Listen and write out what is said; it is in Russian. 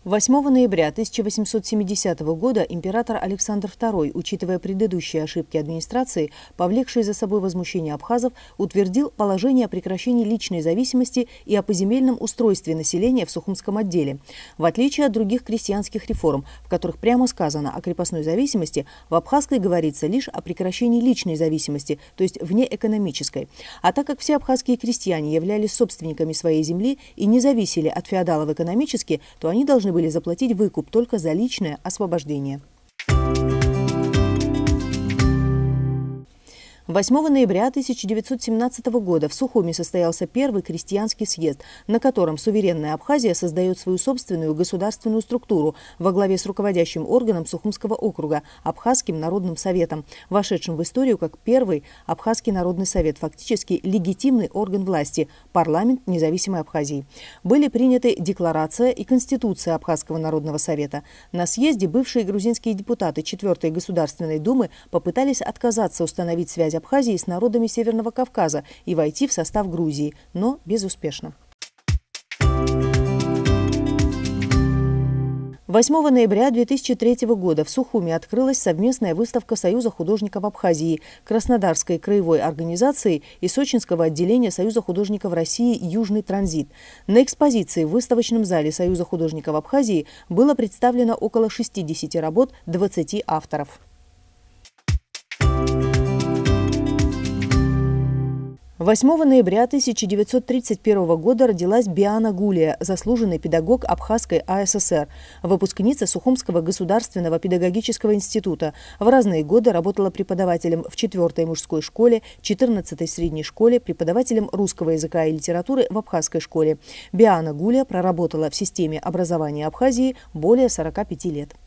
8 ноября 1870 года император Александр II, учитывая предыдущие ошибки администрации, повлекшие за собой возмущение абхазов, утвердил положение о прекращении личной зависимости и о поземельном устройстве населения в Сухумском отделе. В отличие от других крестьянских реформ, в которых прямо сказано о крепостной зависимости, в абхазской говорится лишь о прекращении личной зависимости, то есть внеэкономической. А так как все абхазские крестьяне являлись собственниками своей земли и не зависели от феодалов экономически, то они должны были заплатить выкуп только за личное освобождение. 8 ноября 1917 года в Сухуми состоялся первый крестьянский съезд, на котором суверенная Абхазия создает свою собственную государственную структуру во главе с руководящим органом Сухумского округа – Абхазским народным советом, вошедшим в историю как первый Абхазский народный совет, фактически легитимный орган власти – парламент независимой Абхазии. Были приняты декларация и конституция Абхазского народного совета. На съезде бывшие грузинские депутаты 4-й Государственной Думы попытались отказаться установить связь Абхазии с народами Северного Кавказа и войти в состав Грузии, но безуспешно. 8 ноября 2003 года в Сухуми открылась совместная выставка Союза художников Абхазии, Краснодарской краевой организации и Сочинского отделения Союза художников России «Южный транзит». На экспозиции в выставочном зале Союза художников Абхазии было представлено около 60 работ 20 авторов. 8 ноября 1931 года родилась Биана Гулия, заслуженный педагог Абхазской АССР, выпускница Сухумского государственного педагогического института. В разные годы работала преподавателем в 4-й мужской школе, 14-й средней школе, преподавателем русского языка и литературы в Абхазской школе. Биана Гулия проработала в системе образования Абхазии более 45 лет.